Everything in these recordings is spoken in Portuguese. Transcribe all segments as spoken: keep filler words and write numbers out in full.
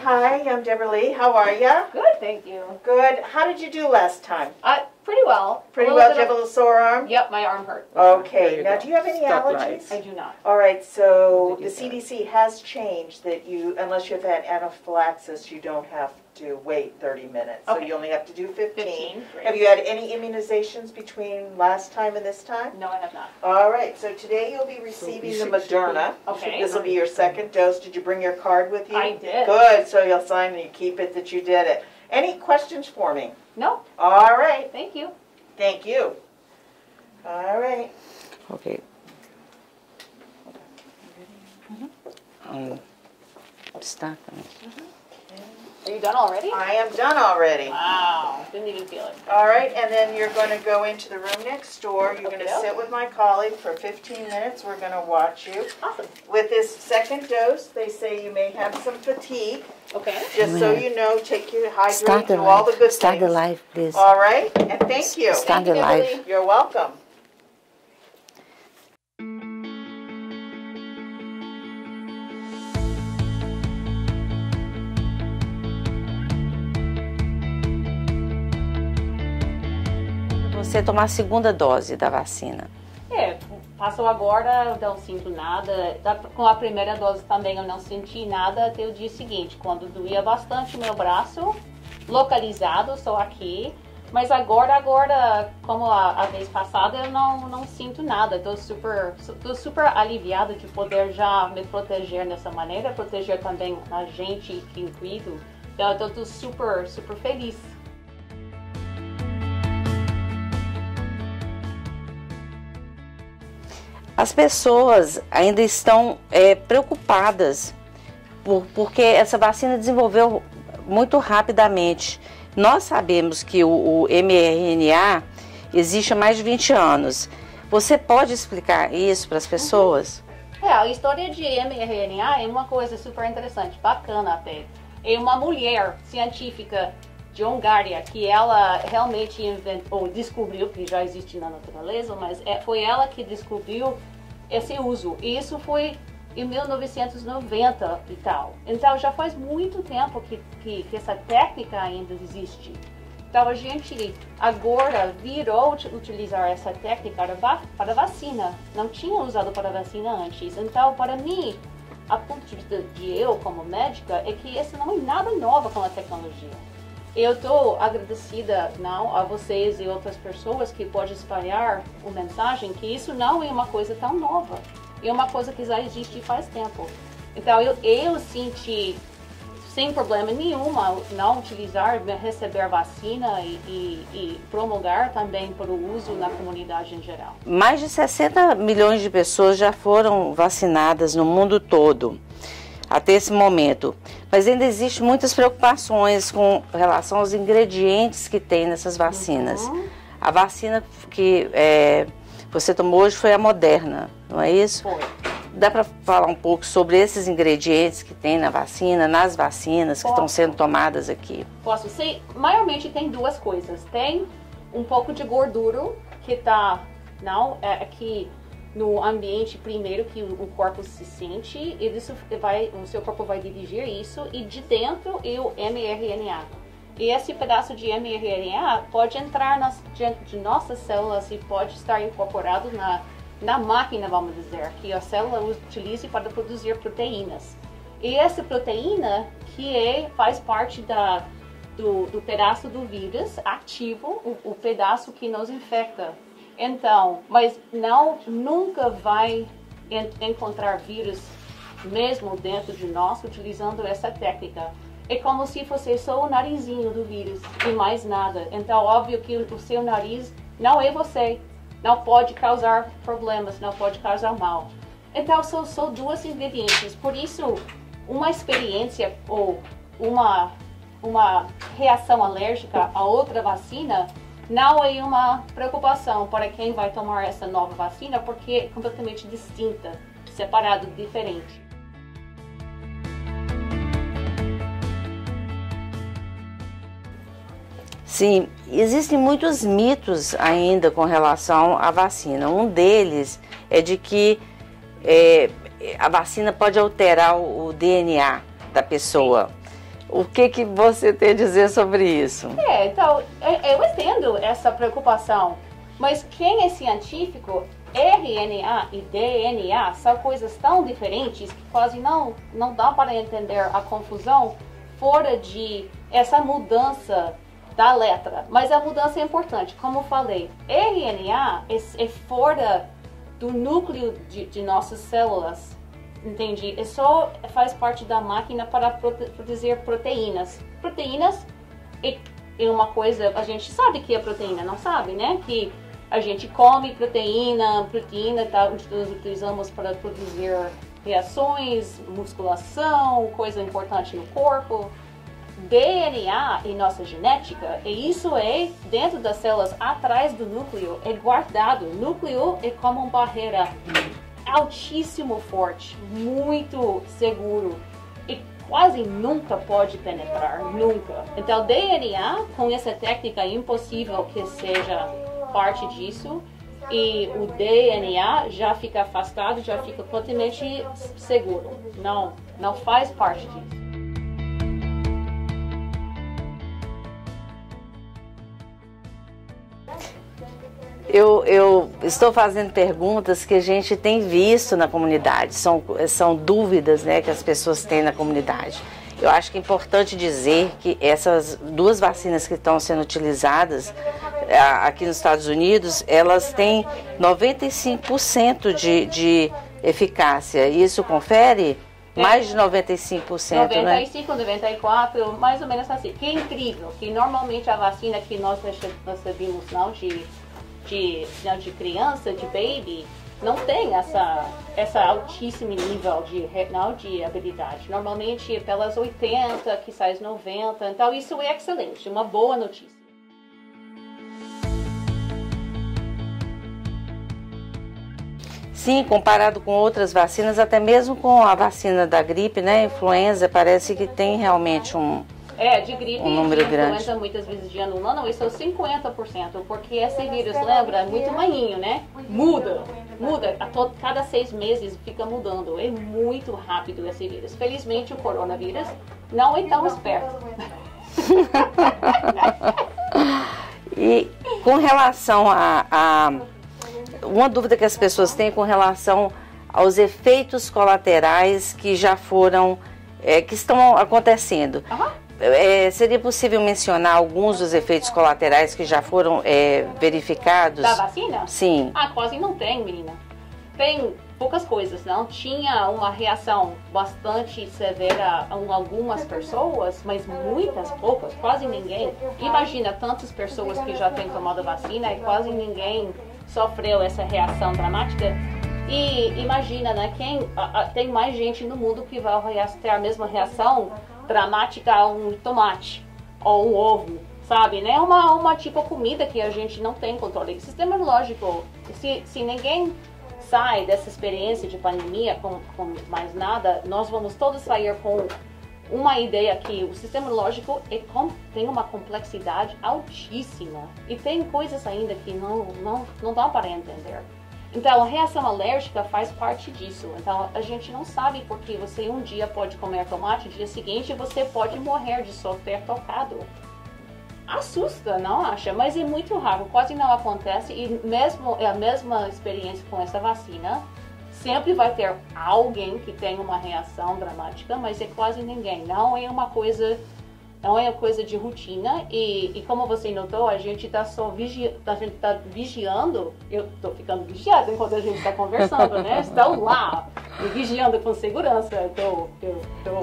hi, I'm Deborah Lee. How are ya? Good, thank you. Good. How did you do last time? Uh, pretty well. Pretty well. Did you have a little sore arm? Yep, my arm hurt. Okay. Now, go. do you have any Stop allergies? lights. I do not. All right. So Did the you C D C say? has changed that you, unless you've had anaphylaxis, you don't have to wait thirty minutes. So Okay. you only have to do fifteen. fifteen, great. Have you had any immunizations between last time and this time? No, I have not. All right. So today you'll be receiving you the should- Moderna. Okay. This will be your second dose. Did you bring your card with you? I did. Good. So you'll sign and you keep it that you did it. Any questions for me? No, All right. thank you. Thank you. All right. Okay. Um, stop. Are you done already? I am done already. Wow, didn't even feel it. All right, and then you're going to go into the room next door. You're going to Okay. sit with my colleague for fifteen minutes. We're going to watch you. Awesome. With this second dose, they say you may have some fatigue. Okay. Just so you know, take your hydrate, Start do the all the live. good Start the things. live, please. All right, and thank you. Start the Thank you, live. Kimberly. You're welcome. Você tomar a segunda dose da vacina. É, passou agora, eu não sinto nada. Da- Com a primeira dose também eu não senti nada até o dia seguinte, quando doía bastante o meu braço, localizado, só aqui. Mas agora, agora, como a, a vez passada, eu não, não sinto nada. Estou super, tô super aliviada de poder já me proteger dessa maneira, proteger também a gente que eu cuido. Então eu estou super, super feliz. As pessoas ainda estão é, preocupadas por, porque essa vacina desenvolveu muito rapidamente. Nós sabemos que o, o M R N A existe há mais de vinte anos. Você pode explicar isso para as pessoas? É, a história de M R N A é uma coisa super interessante, bacana até. É uma mulher científica de Hungária que ela realmente inventou, ou descobriu, que já existe na natureza, mas é, foi ela que descobriu esse uso. E isso foi em mil novecentos e noventa e tal. Então já faz muito tempo que, que, que essa técnica ainda existe. Então a gente agora virou ut- utilizar essa técnica para, va- para vacina. Não tinha usado para vacina antes. Então para mim, a ponto de vista de eu como médica, é que essa não é nada nova com a tecnologia. Eu estou agradecida não, a vocês e outras pessoas que podem espalhar a mensagem que isso não é uma coisa tão nova. É uma coisa que já existe faz tempo. Então eu, eu senti sem problema nenhuma não utilizar, receber vacina e, e, e promulgar também para o uso na comunidade em geral. Mais de sessenta milhões de pessoas já foram vacinadas no mundo todo até esse momento. Mas ainda existem muitas preocupações com relação aos ingredientes que tem nessas vacinas. Uhum. A vacina que é, você tomou hoje foi a Moderna, não é isso? Foi. Dá para falar um pouco sobre esses ingredientes que tem na vacina, nas vacinas que Posso. estão sendo tomadas aqui? Posso ser? Maiormente tem duas coisas. Tem um pouco de gordura que está não é aqui no ambiente primeiro que o o corpo se sente e isso vai, o seu corpo vai dirigir isso e de dentro é o M R N A. E esse pedaço de M R N A pode entrar nas, de, de nossas células e pode estar incorporado na, na máquina, vamos dizer, que a célula utiliza para produzir proteínas. E essa proteína que é, faz parte da, do, do pedaço do vírus ativo, o, o pedaço que nos infecta. Então, mas não, nunca vai en encontrar vírus mesmo dentro de nós utilizando essa técnica. É como se fosse só o narizinho do vírus e mais nada. Então, óbvio que o seu nariz não é você. Não pode causar problemas, não pode causar mal. Então, são só duas ingredientes. Por isso, uma experiência ou uma, uma reação alérgica a outra vacina não é uma preocupação para quem vai tomar essa nova vacina, porque é completamente distinta, separado, diferente. Sim, existem muitos mitos ainda com relação à vacina. Um deles é de que é, a vacina pode alterar o D N A da pessoa. O que, que você tem a dizer sobre isso? É, então, eu entendo essa preocupação, mas quem é científico, R N A e D N A são coisas tão diferentes que quase não, não dá para entender a confusão fora de essa mudança da letra. Mas a mudança é importante, como eu falei, R N A é, é fora do núcleo de, de nossas células. Entendi. É só faz parte da máquina para prote produzir proteínas. Proteínas é, é uma coisa, a gente sabe que é proteína, não sabe, né? Que a gente come proteína, proteína tá, nós utilizamos para produzir reações, musculação, coisa importante no corpo. D N A e nossa genética, e isso é dentro das células, atrás do núcleo, é guardado. O núcleo é como uma barreira altíssimo forte, muito seguro e quase nunca pode penetrar, nunca. Então, D N A, com essa técnica, é impossível que seja parte disso, e o D N A já fica afastado, já fica totalmente seguro. Não, não faz parte disso. Eu, eu estou fazendo perguntas que a gente tem visto na comunidade, são, são dúvidas, né, que as pessoas têm na comunidade. Eu acho que é importante dizer que essas duas vacinas que estão sendo utilizadas aqui nos Estados Unidos, elas têm noventa e cinco por cento de, de eficácia. Isso confere mais de noventa e cinco por cento, noventa e cinco, né? noventa e quatro por cento, mais ou menos assim. Que é incrível, que normalmente a vacina que nós recebemos não, de, de, não, de criança, de baby, não tem essa, essa altíssimo nível de, não, de habilidade. Normalmente é pelas oitenta, que sai noventa, então isso é excelente, uma boa notícia. Sim, comparado com outras vacinas, até mesmo com a vacina da gripe, né, influenza, parece que tem realmente um, é, de gripe um número de grande. Influenza, muitas vezes de ano, não, não, isso é cinquenta por cento, porque esse vírus, lembra, é muito manhinho, né? Muda, muda, a todo, cada seis meses fica mudando, é muito rápido esse vírus. Felizmente o coronavírus não é tão esperto. E com relação a... a uma dúvida que as pessoas têm com relação aos efeitos colaterais que já foram, é, que estão acontecendo. Uhum. É, seria possível mencionar alguns dos efeitos colaterais que já foram é, verificados? Da vacina? Sim. Ah, quase não tem, menina. Tem poucas coisas, não? Tinha uma reação bastante severa em algumas pessoas, mas muitas poucas, quase ninguém. Imagina tantas pessoas que já têm tomado a vacina e quase ninguém sofreu essa reação dramática. E imagina, né, quem a, a, tem mais gente no mundo que vai ter a mesma reação dramática a um tomate ou um ovo, sabe, né? Uma uma tipo de comida que a gente não tem controle. O sistema imunológico, se se ninguém sai dessa experiência de pandemia com, com mais nada, nós vamos todos sair com uma ideia que o sistema imunológico é, tem uma complexidade altíssima e tem coisas ainda que não, não, não dá para entender. Então, a reação alérgica faz parte disso. Então, a gente não sabe porque você um dia pode comer tomate, no dia seguinte você pode morrer de só ter tocado. Assusta, não acha? Mas é muito raro, quase não acontece e mesmo é a mesma experiência com essa vacina. Sempre vai ter alguém que tem uma reação dramática, mas é quase ninguém. Não é uma coisa, não é uma coisa de rotina. E, e como você notou, a gente está só vigi, a gente tá vigiando. Eu estou ficando vigiada enquanto a gente está conversando, né? Estão lá, me vigiando com segurança. Eu tô, eu tô...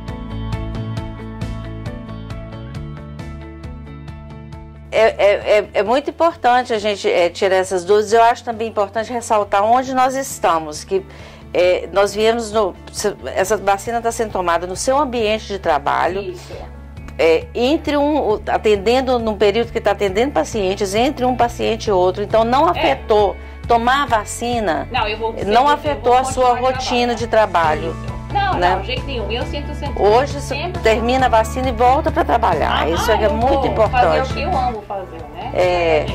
É, é, é muito importante a gente é, tirar essas dúvidas. Eu acho também importante ressaltar onde nós estamos, que é, nós viemos, no, essa vacina está sendo tomada no seu ambiente de trabalho, Isso. É, entre um, atendendo num período que está atendendo pacientes, entre um paciente e outro, então não afetou, é. tomar a vacina não, eu vou, não eu afetou a sua rotina de trabalho. Isso. Não, né? não, de jeito nenhum. Eu sinto sempre. Hoje sempre... termina a vacina e volta para trabalhar. Ah, isso é muito importante. Fazer o que eu amo fazer, né? É...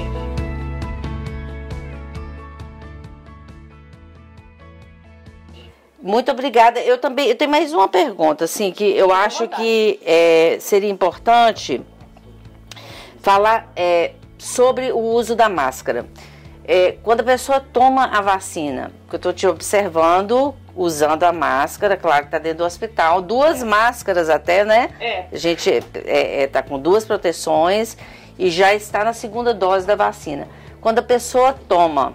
Muito obrigada. Eu também eu tenho mais uma pergunta, assim, que eu Fique à acho vontade. que é, seria importante falar é, sobre o uso da máscara. É, quando a pessoa toma a vacina, que eu estou te observando usando a máscara, claro que está dentro do hospital, duas É. máscaras até, né? É. A gente está é, é, tá com duas proteções e já está na segunda dose da vacina. Quando a pessoa toma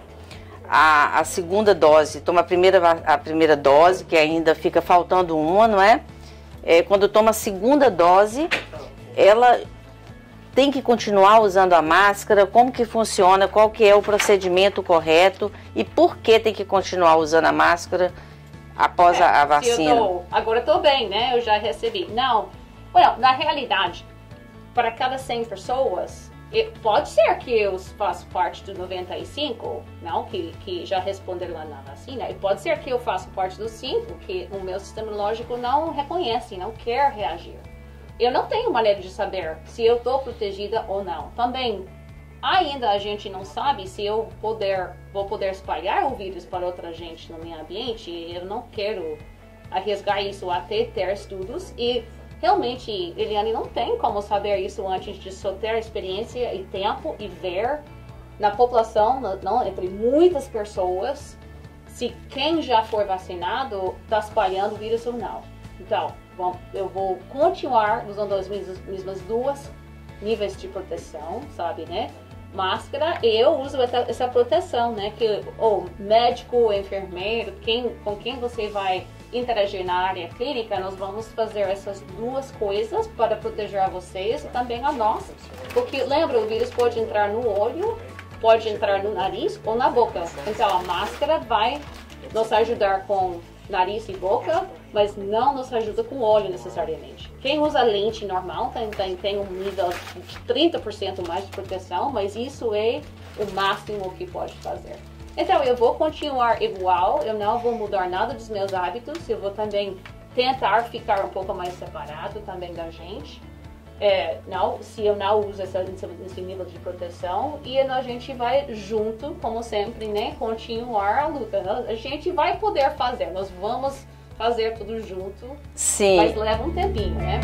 a, a segunda dose, toma a primeira, a primeira dose, que ainda fica faltando uma, não é? É, quando toma a segunda dose, ela tem que continuar usando a máscara? Como que funciona? Qual que é o procedimento correto? E por que tem que continuar usando a máscara após É, a, a se vacina? eu tô, agora eu tô bem, né? Eu já recebi. Não, well, na realidade, para cada cem pessoas, e pode ser que eu faça parte do noventa e cinco, não, que, que já responderam lá na vacina, e pode ser que eu faça parte dos cinco, que o meu sistema imunológico não reconhece, não quer reagir. Eu não tenho maneira de saber se eu estou protegida ou não. Também, ainda a gente não sabe se eu poder, vou poder espalhar o vírus para outra gente no meu ambiente. Eu não quero arriscar isso até ter estudos. E realmente, Eliane, não tem como saber isso antes de só ter experiência e tempo e ver na população, não, entre muitas pessoas, se quem já foi vacinado está espalhando o vírus ou não. Então, bom, eu vou continuar usando as mesmas, mesmas duas níveis de proteção, sabe, né? Máscara, e eu uso essa, essa proteção, né? Que o médico, enfermeiro, quem, com quem você vai interagir na área clínica, nós vamos fazer essas duas coisas para proteger a vocês e também a nós. Porque, lembra, o vírus pode entrar no olho, pode entrar no nariz ou na boca. Então, a máscara vai nos ajudar com nariz e boca, mas não nos ajuda com olho necessariamente. Quem usa lente normal tem, tem, tem um nível de trinta por cento mais de proteção, mas isso é o máximo que pode fazer. Então eu vou continuar igual, eu não vou mudar nada dos meus hábitos, eu vou também tentar ficar um pouco mais separado também da gente. É, não, se eu não uso essa, esse nível de proteção, e a gente vai junto, como sempre, né, continuar a luta. A gente vai poder fazer, nós vamos fazer tudo junto, Sim. mas leva um tempinho, né?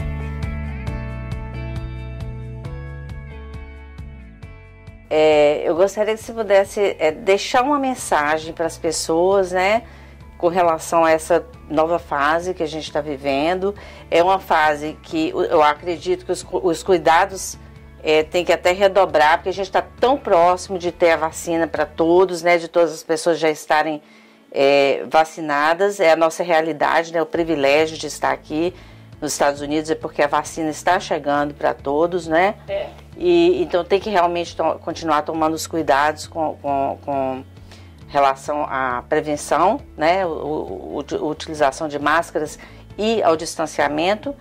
É, eu gostaria que você pudesse é, deixar uma mensagem para as pessoas, né, com relação a essa nova fase que a gente está vivendo. É uma fase que eu acredito que os, os cuidados é, tem que até redobrar, porque a gente está tão próximo de ter a vacina para todos, né, de todas as pessoas já estarem é, vacinadas. É a nossa realidade, né, o privilégio de estar aqui nos Estados Unidos é porque a vacina está chegando para todos, né? É. E, então tem que realmente to- continuar tomando os cuidados com, com, com relação à prevenção, né? O, o, o, a utilização de máscaras e ao distanciamento.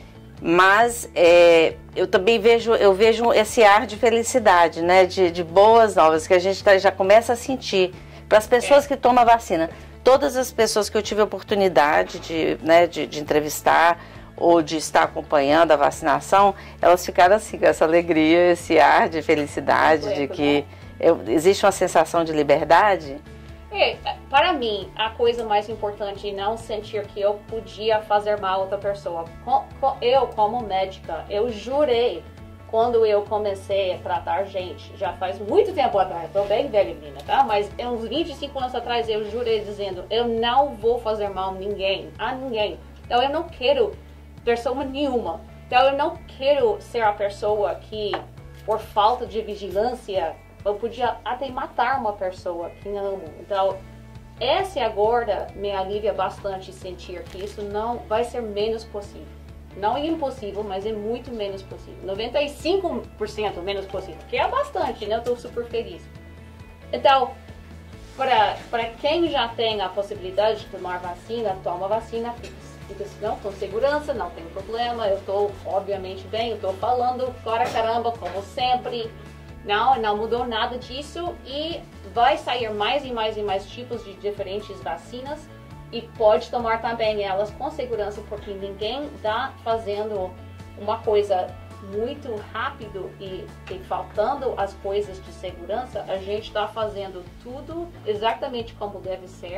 Mas é, eu também vejo, eu vejo esse ar de felicidade, né? De, de boas novas que a gente tá, já começa a sentir para as pessoas É. que tomam a vacina. Todas as pessoas que eu tive a oportunidade de, né, de, de entrevistar ou de estar acompanhando a vacinação, elas ficaram assim, com essa alegria, esse ar de felicidade, Completo, de que né? eu, existe uma sensação de liberdade. É, para mim, a coisa mais importante é não sentir que eu podia fazer mal a outra pessoa. Com, com, eu, como médica, eu jurei, quando eu comecei a tratar gente, já faz muito tempo atrás, estou bem velha, menina, tá? Mas uns vinte e cinco anos atrás, eu jurei dizendo, eu não vou fazer mal a ninguém, a ninguém. Então, eu não quero pessoa nenhuma. Então, eu não quero ser a pessoa que, por falta de vigilância, eu podia até matar uma pessoa que amo. Então, essa agora me alivia bastante sentir que isso não vai ser menos possível. Não é impossível, mas é muito menos possível. noventa e cinco por cento menos possível, que é bastante, né? Eu estou super feliz. Então, para, para quem já tem a possibilidade de tomar vacina, toma vacina, fica não, com segurança, não tem problema. Eu estou, obviamente, bem, eu estou falando para caramba, como sempre. Não, não mudou nada disso e vai sair mais e mais e mais tipos de diferentes vacinas e pode tomar também elas com segurança, porque ninguém está fazendo uma coisa muito rápido e, e faltando as coisas de segurança. A gente está fazendo tudo exatamente como deve ser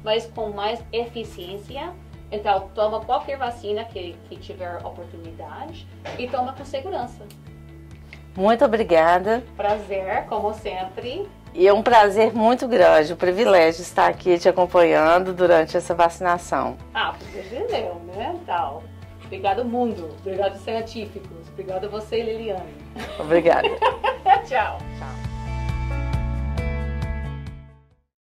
mas com mais eficiência. Então, toma qualquer vacina que, que tiver oportunidade e toma com segurança. Muito obrigada. Prazer, como sempre. E é um prazer muito grande, um privilégio estar aqui te acompanhando durante essa vacinação. Ah, prazer meu, né? Então, obrigado, mundo. Obrigado, científicos. Obrigado a você, Liliane. Obrigada. Tchau. Tchau.